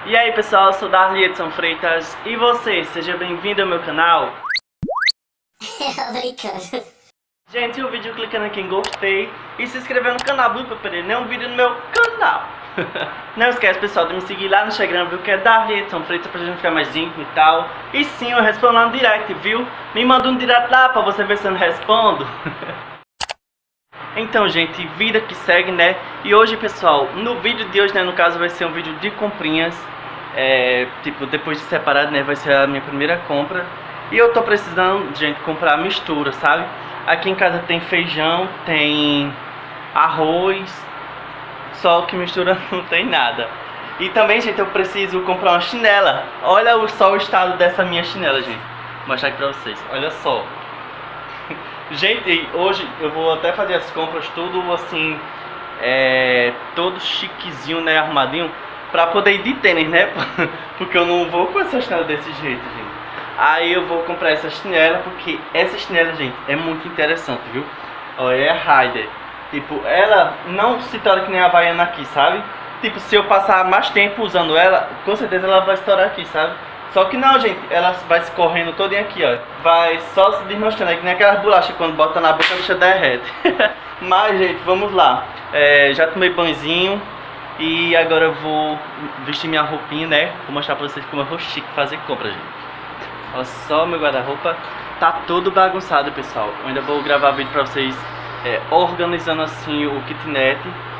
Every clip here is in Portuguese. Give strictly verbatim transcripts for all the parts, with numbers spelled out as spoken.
E aí pessoal, eu sou Darli Edson Freitas e você, seja bem-vindo ao meu canal. Brincando. Gente, o vídeo clicando aqui em gostei e se inscrever no canal, viu, pra perder nenhum vídeo no meu canal. Não esquece, pessoal, de me seguir lá no Instagram, viu, que é Darli Edson Freitas, pra gente ficar mais íntimo e tal. E sim, eu respondo lá no direct, viu? Me manda um direct lá pra você ver se eu não respondo. Então, gente, vida que segue, né? E hoje, pessoal, no vídeo de hoje, né, no caso, vai ser um vídeo de comprinhas. É, tipo, depois de separado, né, vai ser a minha primeira compra. E eu tô precisando, gente, comprar mistura, sabe? Aqui em casa tem feijão, tem arroz, só que mistura não tem nada. E também, gente, eu preciso comprar uma chinela. Olha só o estado dessa minha chinela, gente. Vou mostrar aqui pra vocês, olha só. Gente, hoje eu vou até fazer as compras tudo assim, é, todo chiquezinho, né, arrumadinho, pra poder ir de tênis, né? Porque eu não vou com essa chinela desse jeito, gente. Aí eu vou comprar essa chinela, porque essa chinela, gente, é muito interessante, viu? Olha, é a Rider. Tipo, ela não se torna que nem a Havaiana aqui, sabe? Tipo, se eu passar mais tempo usando ela, com certeza ela vai estourar aqui, sabe? Só que não, gente, ela vai se correndo todinha aqui, ó. Vai só se desmanchando, é que nem aquelas bolachas quando bota na boca a bicha derrete. Mas, gente, vamos lá. É, já tomei banhozinho e agora eu vou vestir minha roupinha, né? Vou mostrar pra vocês como eu vou chique fazer compra, gente. Olha só, meu guarda-roupa tá todo bagunçado, pessoal. Eu ainda vou gravar vídeo pra vocês é, organizando assim o kitnet.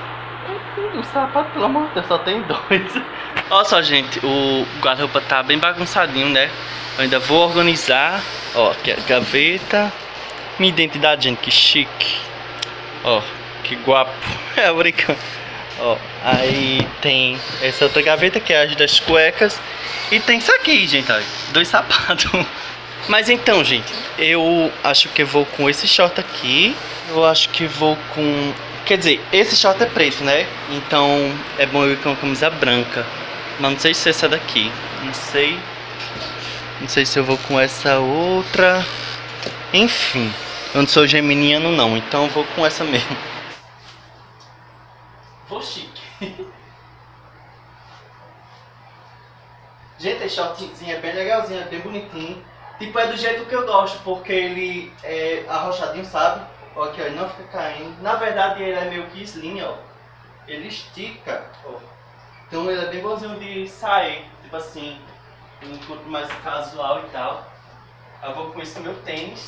O sapato, pelo amor de Deus, só tem dois. Olha só, gente, o guarda-roupa tá bem bagunçadinho, né? Eu ainda vou organizar. Ó, aqui a gaveta. Minha identidade, gente, que chique. Ó, que guapo. É, brincando. Ó, aí tem essa outra gaveta que é as das cuecas. E tem isso aqui, gente, ó, dois sapatos. Mas então, gente, eu acho que eu vou com esse short aqui. Eu acho que vou com... Quer dizer, esse short é preto, né? Então é bom eu ir com uma camisa branca. Mas não sei se é essa daqui. Não sei. Não sei se eu vou com essa outra. Enfim, eu não sou geminiano não, então eu vou com essa mesmo. Vou chique. Gente, esse shortzinho é bem legalzinho, é bem bonitinho. Tipo, é do jeito que eu gosto, porque ele é arrochadinho, sabe? Ó, aqui, ó, ele não fica caindo. Na verdade, ele é meio que slim, ó. Ele estica, ó. Então ele é bem bonzinho de sair, tipo assim, um corpo mais casual e tal. Eu vou com esse meu tênis.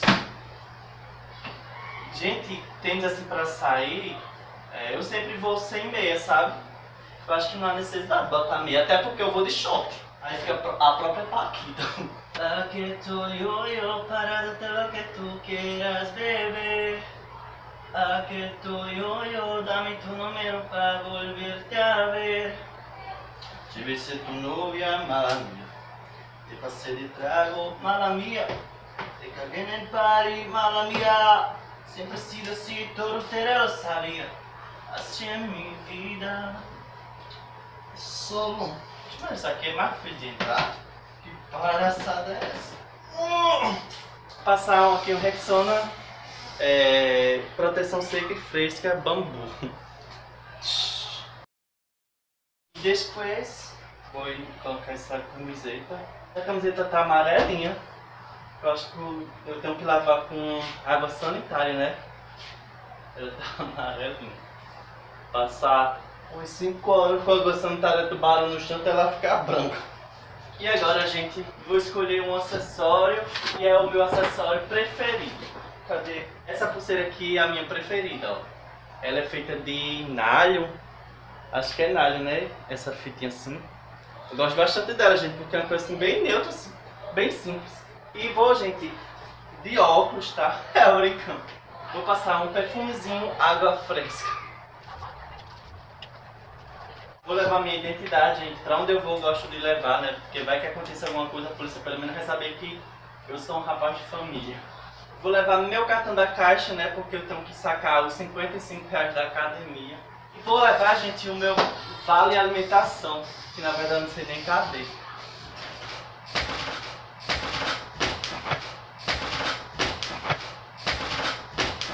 Gente, tênis assim pra sair, é, eu sempre vou sem meia, sabe? Eu acho que não há necessidade de botar meia, até porque eu vou de short. Aí fica a própria paquita. Aquí estoy yo, yo, para darte lo que tú quieras, bebé. Aquí estoy yo, yo, dame tu número para volverte a ver. Te besé tu novia, mala mía. Te pasé de trago, mala mía. Te cagué en el party, mala mía. Siempre he sido así, todo usted lo sabía. Así en mi vida. Solo. Deixa eu ver, isso aqui é mais difícil de entrar. Que palhaçada é essa? Uh! Passar aqui o Rexona, é, proteção seca e fresca, bambu. Depois vou colocar essa camiseta. A camiseta tá amarelinha. Eu acho que eu tenho que lavar com água sanitária, né? Ela tá amarelinha. Passar uns cinco horas com a água sanitária do barulho no chão até ela ficar branca. E agora, gente, vou escolher um acessório e é o meu acessório preferido. Cadê? Essa pulseira aqui é a minha preferida, ó. Ela é feita de nylon. Acho que é nylon, né? Essa fitinha assim. Eu gosto bastante dela, gente, porque é uma coisa assim bem neutra, assim, bem simples. E vou, gente, de óculos, tá? É, brincando. Vou passar um perfumezinho, água fresca. Vou levar minha identidade, gente. Pra onde eu vou, eu gosto de levar, né? Porque vai que aconteça alguma coisa, a polícia pelo menos vai saber que eu sou um rapaz de família. Vou levar meu cartão da caixa, né? Porque eu tenho que sacar os cinquenta e cinco reais da academia. E vou levar, gente, o meu vale alimentação, que na verdade não sei nem cadê.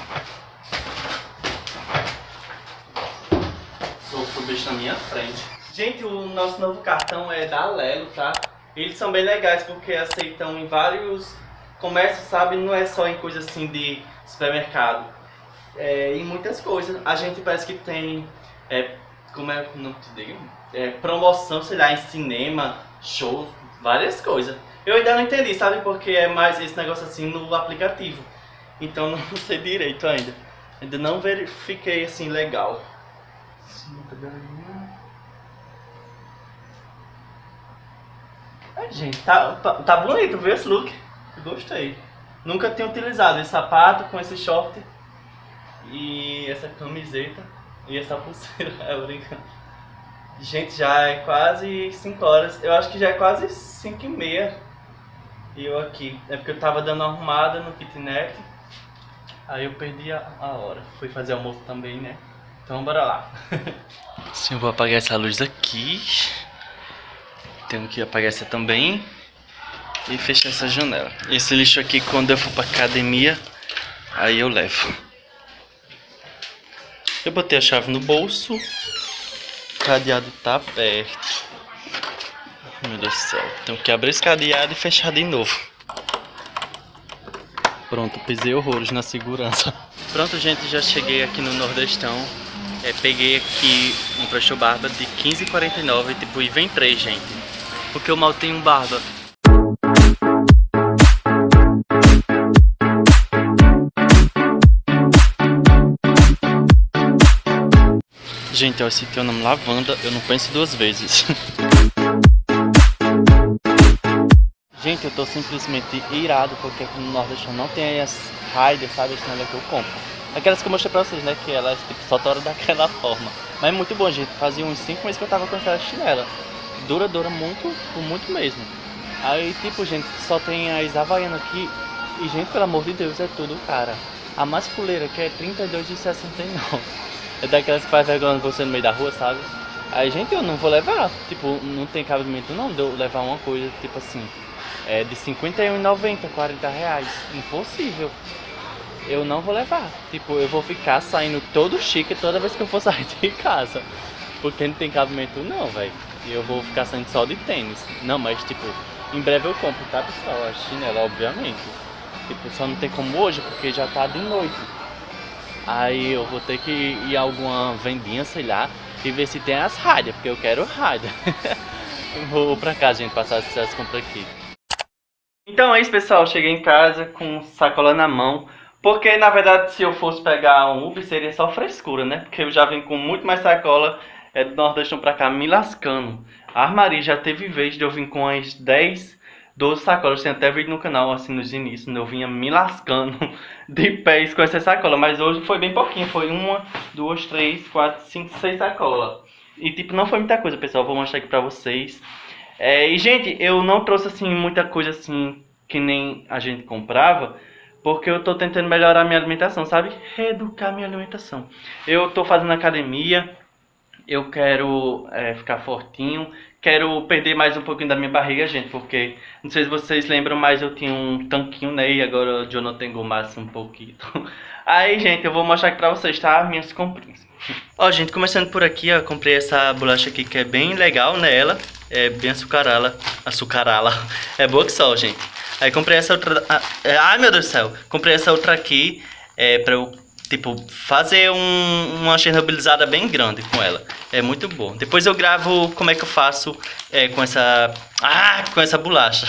Sou o bicho na minha frente. Gente, o nosso novo cartão é da Alelo, tá? Eles são bem legais porque aceitam em vários comércios, sabe? Não é só em coisas assim de supermercado. É, em muitas coisas. A gente parece que tem, é, como é que não te digo? É, promoção, sei lá, em cinema, show, várias coisas. Eu ainda não entendi, sabe? Porque é mais esse negócio assim no aplicativo. Então não sei direito ainda. Ainda não verifiquei assim legal. É, gente, tá, tá, tá bonito, viu esse look? Gostei. Nunca tinha utilizado esse sapato com esse short e essa camiseta e essa pulseira. É brincando. Gente, já é quase cinco horas. Eu acho que já é quase cinco e meia. E eu aqui. É porque eu tava dando uma arrumada no kitnet. Aí eu perdi a, a hora. Fui fazer almoço também, né? Então bora lá. Sim, eu vou apagar essa luz aqui. Tenho que apagar essa também. E fechar essa janela. Esse lixo aqui, quando eu for pra academia, aí eu levo. Eu botei a chave no bolso. O cadeado tá aberto. Meu Deus do céu. Tenho que abrir esse cadeado e fechar de novo. Pronto, pisei horrores na segurança. Pronto, gente, já cheguei aqui no Nordestão. É, peguei aqui um Presto Barba de quinze e quarenta e nove, tipo, e vem três, gente. Porque eu mal tenho um barba. Gente, ó, esse aqui é o nome Lavanda, eu não penso duas vezes. Gente, eu tô simplesmente irado porque aqui no Nordeste não tem as Raider, sabe, as chinelas que eu compro. Aquelas que eu mostrei pra vocês, né, que elas tipo, só toram daquela forma. Mas é muito bom, gente, fazia uns cinco meses que eu tava com aquela chinela. Dura, dura muito, por muito mesmo. Aí, tipo, gente, só tem as Havaianas aqui. E, gente, pelo amor de Deus, é tudo cara. A mais fuleira que é trinta e dois reais e sessenta e nove. É daquelas que faz vergonha você no meio da rua, sabe? Aí, gente, eu não vou levar. Tipo, não tem cabimento não de eu levar uma coisa, tipo assim, é de cinquenta e um reais e noventa centavos, quarenta reais. Impossível. Eu não vou levar. Tipo, eu vou ficar saindo todo chique toda vez que eu for sair de casa. Porque não tem cabimento não, velho. E eu vou ficar saindo só de tênis. Não, mas tipo, em breve eu compro, tá, pessoal? A chinela, obviamente. Tipo, só não tem como hoje, porque já tá de noite. Aí eu vou ter que ir a alguma vendinha, sei lá, e ver se tem as Raider, porque eu quero Raider. Vou pra casa, gente, passar essas compras aqui. Então é isso, pessoal. Cheguei em casa com sacola na mão. Porque, na verdade, se eu fosse pegar um Uber, seria só frescura, né? Porque eu já vim com muito mais sacola é, do Nordeste pra cá, me lascando. A armaria já teve vez de eu vir com as dez, doze sacolas. Tem até vídeo no canal, assim, nos inícios, eu vinha me lascando de pés com essa sacola. Mas hoje foi bem pouquinho. Foi uma, duas, três, quatro, cinco, seis sacolas. E, tipo, não foi muita coisa, pessoal. Vou mostrar aqui pra vocês. É, e, gente, eu não trouxe, assim, muita coisa, assim, que nem a gente comprava. Porque eu tô tentando melhorar minha alimentação, sabe? Reeducar minha alimentação. Eu tô fazendo academia. Eu quero é, ficar fortinho. Quero perder mais um pouquinho da minha barriga, gente. Porque, não sei se vocês lembram, mas eu tinha um tanquinho, né? E agora eu não tenho mais um pouquinho. Aí, gente, eu vou mostrar aqui pra vocês, tá? Minhas comprinhas. Ó, gente, começando por aqui, ó. Comprei essa bolacha aqui que é bem legal, né? Ela é bem açucarala. Açucarala. É boa que só, gente. Aí comprei essa outra... Ai, meu Deus do céu. Comprei essa outra aqui é, pra eu, tipo, fazer um, uma chernobilizada bem grande com ela. É muito bom. Depois eu gravo como é que eu faço é, com essa... Ah, com essa bolacha.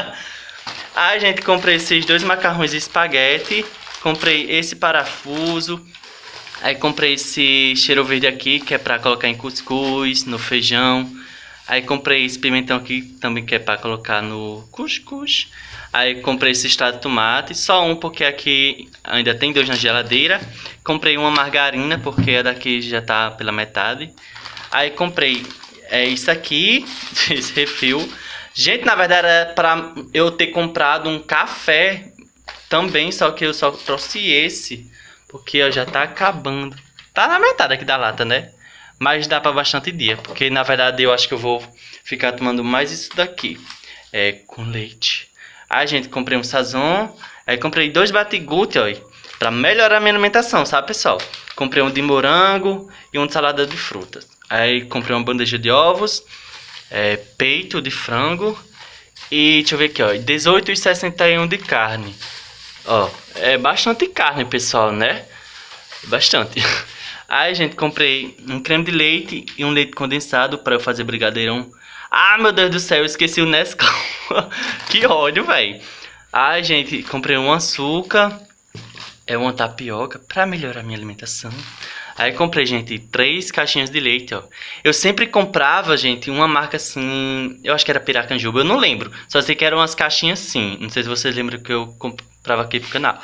Aí, gente, comprei esses dois macarrões de espaguete. Comprei esse parafuso. Aí comprei esse cheiro verde aqui, que é pra colocar em cuscuz, no feijão. Aí comprei esse pimentão aqui, também que é pra colocar no cuscuz. Aí comprei esse extrato de tomate, só um porque aqui ainda tem dois na geladeira. Comprei uma margarina porque a daqui já tá pela metade. Aí comprei é, isso aqui, esse refil. Gente, na verdade era pra eu ter comprado um café também, só que eu só trouxe esse. Porque ó, já tá acabando. Tá na metade aqui da lata, né? Mas dá pra bastante dia, porque na verdade eu acho que eu vou ficar tomando mais isso daqui. É, com leite. Aí, gente, comprei um sazon. Aí comprei dois batigute, ó, pra melhorar a minha alimentação, sabe, pessoal? Comprei um de morango e um de salada de frutas. Aí comprei uma bandeja de ovos, é, peito de frango e deixa eu ver aqui, ó, dezoito reais e sessenta e um de carne. Ó, é bastante carne, pessoal, né? Bastante. Aí, gente, comprei um creme de leite e um leite condensado para eu fazer brigadeirão. Ah, meu Deus do céu, eu esqueci o Nescau. Que ódio, velho. Aí, gente, comprei um açúcar, é uma tapioca para melhorar minha alimentação. Aí comprei, gente, três caixinhas de leite, ó. Eu sempre comprava, gente, uma marca assim... Eu acho que era Piracanjuba, eu não lembro. Só sei que eram umas caixinhas assim. Não sei se vocês lembram que eu comprava aqui pro canal.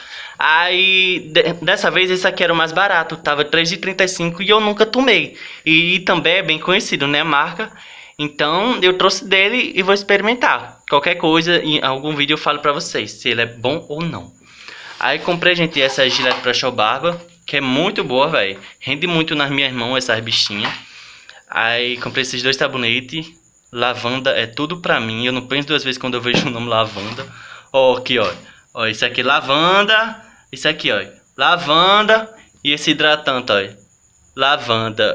Aí, de, dessa vez, esse aqui era o mais barato. Tava três reais e trinta e cinco centavos e eu nunca tomei. E também é bem conhecido, né, a marca. Então, eu trouxe dele e vou experimentar. Qualquer coisa, em algum vídeo eu falo pra vocês se ele é bom ou não. Aí comprei, gente, essa Gillette pra Show Barba, que é muito boa, velho. Rende muito nas minhas mãos essas bichinhas. Aí comprei esses dois sabonetes. Lavanda é tudo pra mim. Eu não penso duas vezes quando eu vejo o nome lavanda. Ó, aqui, ó. Ó, isso aqui é lavanda. Isso aqui, ó. Lavanda. E esse hidratante, ó. Lavanda.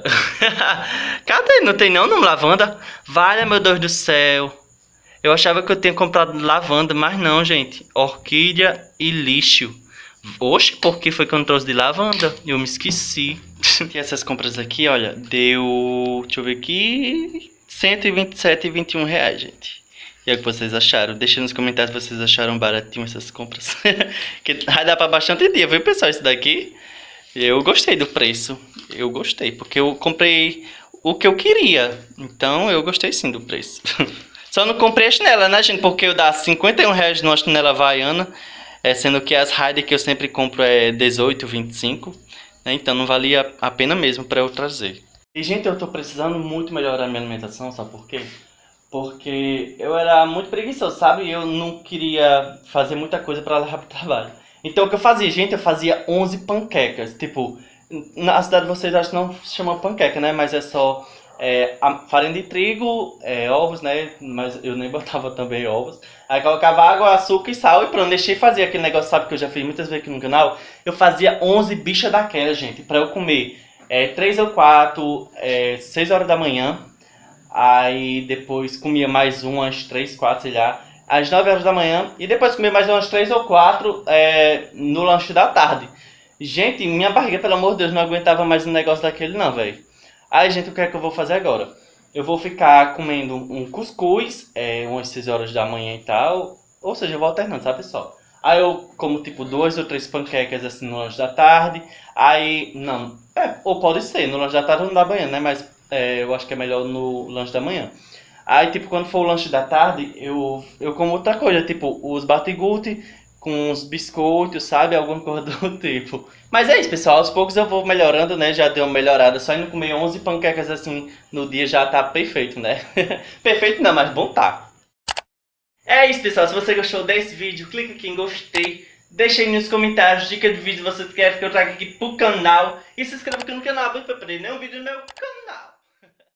Cadê? Não tem não nome lavanda? Vale, meu Deus do céu. Eu achava que eu tinha comprado lavanda, mas não, gente. Orquídea e lixo. Oxe, por que foi que eu não trouxe de lavanda? Eu me esqueci. E essas compras aqui, olha, deu... Deixa eu ver aqui... cento e vinte e sete reais e vinte e um reais, gente. E é o que vocês acharam? Deixa nos comentários se vocês acharam baratinho essas compras. Que vai dar pra bastante dia, viu, pessoal? Isso daqui... Eu gostei do preço. Eu gostei, porque eu comprei o que eu queria. Então, eu gostei sim do preço. Só não comprei a chinela, né, gente? Porque eu dá cinquenta e um reais numa chinela havaiana. É, sendo que as Raider que eu sempre compro é dezoito, vinte e cinco. Né? Então não valia a pena mesmo para eu trazer. E, gente, eu tô precisando muito melhorar minha alimentação, sabe por quê? Porque eu era muito preguiçoso, sabe? Eu não queria fazer muita coisa para levar pro trabalho. Então o que eu fazia, gente? Eu fazia onze panquecas. Tipo, na cidade de vocês acho que não se chama panqueca, né? Mas é só... É, a farinha de trigo, é, ovos, né? Mas eu nem botava também ovos. Aí colocava água, açúcar e sal e pronto, deixei fazer aquele negócio, sabe, que eu já fiz muitas vezes aqui no canal. Eu fazia onze bichas daquela, gente, pra eu comer é, três ou quatro, é, seis horas da manhã. Aí depois comia mais umas três, quatro, sei lá, às nove horas da manhã. E depois comia mais umas três ou quatro é, no lanche da tarde. Gente, minha barriga, pelo amor de Deus, não aguentava mais um negócio daquele não, velho. Aí, gente, o que é que eu vou fazer agora? Eu vou ficar comendo um cuscuz, é, umas seis horas da manhã e tal. Ou seja, eu vou alternando, sabe, pessoal? Aí eu como, tipo, duas ou três panquecas, assim, no lanche da tarde. Aí, não, é, ou pode ser, no lanche da tarde ou no da manhã, né? Mas é, eu acho que é melhor no lanche da manhã. Aí, tipo, quando for o lanche da tarde, eu, eu como outra coisa, tipo, os batigute com uns biscoitos, sabe? Alguma coisa do tipo. Mas é isso, pessoal. Aos poucos eu vou melhorando, né? Já deu uma melhorada. Só indo comer onze panquecas assim no dia já tá perfeito, né? Perfeito não, mas bom tá. É isso, pessoal. Se você gostou desse vídeo, clica aqui em gostei. Deixa aí nos comentários dica de vídeo que você quer que eu traga aqui pro canal. E se inscreva aqui no canal para não perder nenhum vídeo no meu canal.